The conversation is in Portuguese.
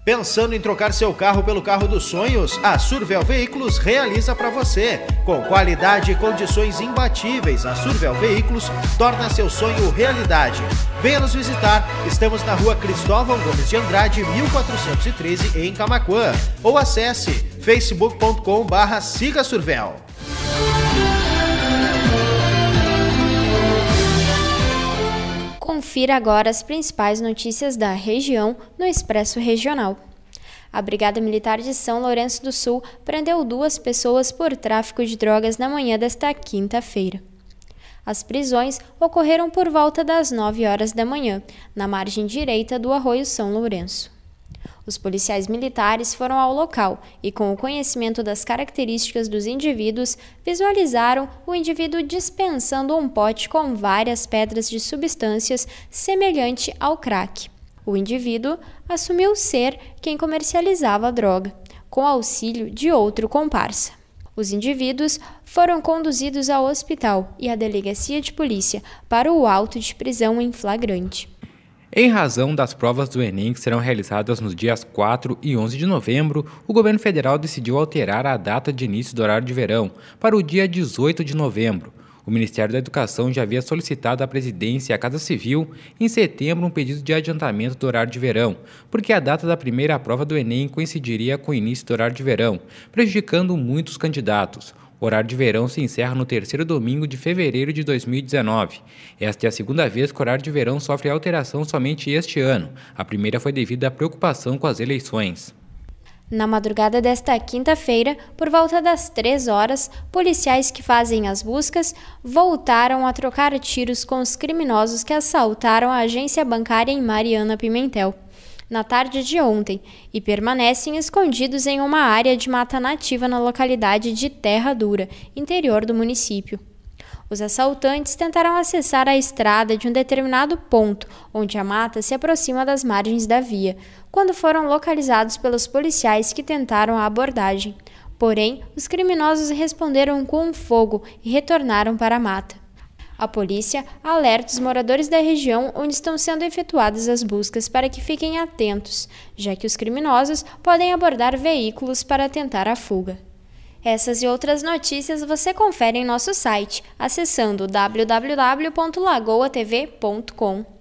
Pensando em trocar seu carro pelo carro dos sonhos? A Survel Veículos realiza para você. Com qualidade e condições imbatíveis, a Survel Veículos torna seu sonho realidade. Venha nos visitar. Estamos na rua Cristóvão Gomes de Andrade, 1413, em Camaquã. Ou acesse facebook.com/siga-survel. Confira agora as principais notícias da região no Expresso Regional. A Brigada Militar de São Lourenço do Sul prendeu 2 pessoas por tráfico de drogas na manhã desta quinta-feira. As prisões ocorreram por volta das 9 horas da manhã, na margem direita do Arroio São Lourenço. Os policiais militares foram ao local e, com o conhecimento das características dos indivíduos, visualizaram o indivíduo dispensando um pote com várias pedras de substâncias semelhante ao crack. O indivíduo assumiu ser quem comercializava a droga, com auxílio de outro comparsa. Os indivíduos foram conduzidos ao hospital e à delegacia de polícia para o auto de prisão em flagrante. Em razão das provas do Enem que serão realizadas nos dias 4 e 11 de novembro, o governo federal decidiu alterar a data de início do horário de verão para o dia 18 de novembro. O Ministério da Educação já havia solicitado à Presidência e à Casa Civil, em setembro, um pedido de adiantamento do horário de verão, porque a data da primeira prova do Enem coincidiria com o início do horário de verão, prejudicando muitos candidatos. O horário de verão se encerra no 3º domingo de fevereiro de 2019. Esta é a segunda vez que o horário de verão sofre alteração somente este ano. A primeira foi devido à preocupação com as eleições. Na madrugada desta quinta-feira, por volta das 3 horas, policiais que fazem as buscas voltaram a trocar tiros com os criminosos que assaltaram a agência bancária em Mariana Pimentel na tarde de ontem e permanecem escondidos em uma área de mata nativa na localidade de Terra Dura, interior do município. Os assaltantes tentaram acessar a estrada de um determinado ponto, onde a mata se aproxima das margens da via, quando foram localizados pelos policiais que tentaram a abordagem. Porém, os criminosos responderam com fogo e retornaram para a mata. A polícia alerta os moradores da região onde estão sendo efetuadas as buscas para que fiquem atentos, já que os criminosos podem abordar veículos para tentar a fuga. Essas e outras notícias você confere em nosso site, acessando www.lagoatv.com.